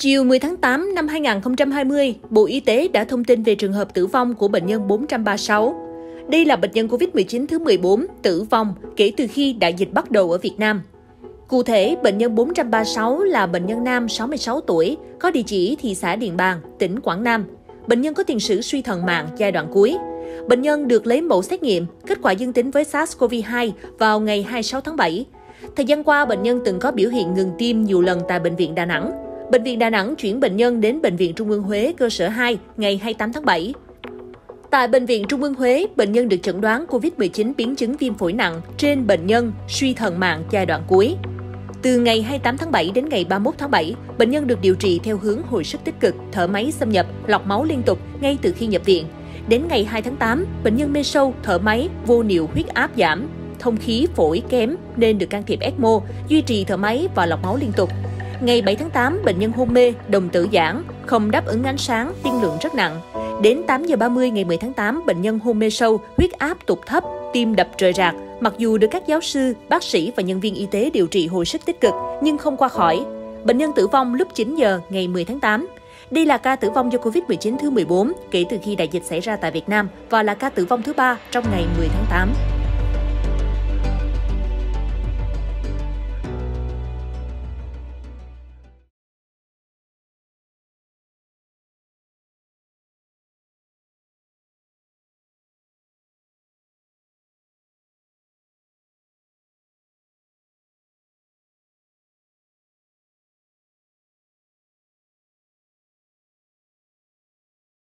Chiều 10 tháng 8 năm 2020, Bộ Y tế đã thông tin về trường hợp tử vong của bệnh nhân 436. Đây là bệnh nhân COVID-19 thứ 14 tử vong kể từ khi đại dịch bắt đầu ở Việt Nam. Cụ thể, bệnh nhân 436 là bệnh nhân nam 66 tuổi, có địa chỉ thị xã Điện Bàn, tỉnh Quảng Nam. Bệnh nhân có tiền sử suy thận mạng giai đoạn cuối. Bệnh nhân được lấy mẫu xét nghiệm, kết quả dương tính với SARS-CoV-2 vào ngày 26 tháng 7. Thời gian qua, bệnh nhân từng có biểu hiện ngừng tim nhiều lần tại Bệnh viện Đà Nẵng. Bệnh viện Đà Nẵng chuyển bệnh nhân đến Bệnh viện Trung ương Huế cơ sở 2 ngày 28 tháng 7. Tại Bệnh viện Trung ương Huế, bệnh nhân được chẩn đoán COVID-19 biến chứng viêm phổi nặng trên bệnh nhân suy thận mạng giai đoạn cuối. Từ ngày 28 tháng 7 đến ngày 31 tháng 7, bệnh nhân được điều trị theo hướng hồi sức tích cực, thở máy xâm nhập, lọc máu liên tục ngay từ khi nhập viện. Đến ngày 2 tháng 8, bệnh nhân mê sâu, thở máy, vô niệu huyết áp giảm, thông khí phổi kém nên được can thiệp ECMO, duy trì thở máy và lọc máu liên tục. Ngày 7 tháng 8, bệnh nhân hôn mê, đồng tử giãn, không đáp ứng ánh sáng, tiên lượng rất nặng. Đến 8 giờ 30 ngày 10 tháng 8, bệnh nhân hôn mê sâu, huyết áp tụt thấp, tim đập rời rạc. Mặc dù được các giáo sư, bác sĩ và nhân viên y tế điều trị hồi sức tích cực nhưng không qua khỏi. Bệnh nhân tử vong lúc 9 giờ ngày 10 tháng 8. Đây là ca tử vong do Covid-19 thứ 14 kể từ khi đại dịch xảy ra tại Việt Nam và là ca tử vong thứ 3 trong ngày 10 tháng 8.